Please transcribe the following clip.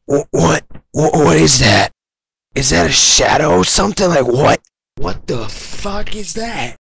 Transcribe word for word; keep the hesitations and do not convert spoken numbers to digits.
What? What? What is that? Is that a shadow? Something like what? What the fuck is that?